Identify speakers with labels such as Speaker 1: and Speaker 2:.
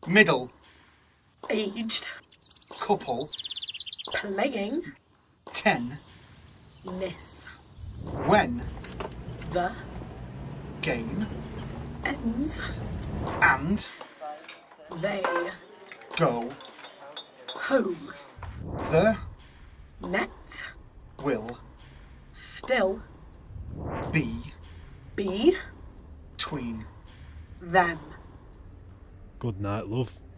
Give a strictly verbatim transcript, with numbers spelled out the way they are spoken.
Speaker 1: Middle.
Speaker 2: Aged.
Speaker 1: Couple.
Speaker 2: Playing.
Speaker 1: Ten.
Speaker 2: Ness.
Speaker 1: When.
Speaker 2: The.
Speaker 1: Game.
Speaker 2: Ends.
Speaker 1: And.
Speaker 2: They.
Speaker 1: Go.
Speaker 2: Home.
Speaker 1: The.
Speaker 2: Net.
Speaker 1: Will.
Speaker 2: Still.
Speaker 1: Be.
Speaker 2: Be.
Speaker 1: Tween.
Speaker 2: Them.
Speaker 3: Good night, love.